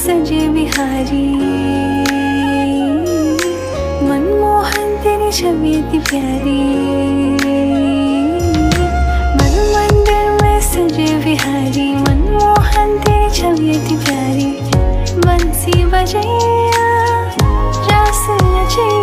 सजे बिहारी, मनमोहन तेरी छवि इतनी प्यारी। मन मंदिर में सजे बिहारी, मनमोहन तेरी छवि इतनी प्यारी। बंसी बजैया रास नचैया